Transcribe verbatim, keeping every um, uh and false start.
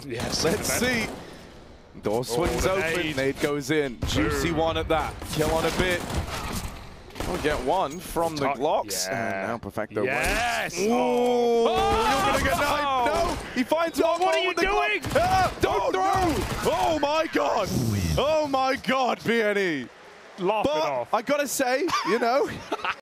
Yes. Let's see. Door swings oh, open, nade. nade goes in. Juicy Boom. one at that. Kill on a bit. We'll get one from the Glocks. Yeah. And now Perfecto Yes! wins. Oh. Oh, you're gonna get knifed. No! He finds one What more are you with the doing? Glock. Ah, don't Oh, throw! Oh my god! Oh my god, B N E. Laugh it But off. I gotta say, you know,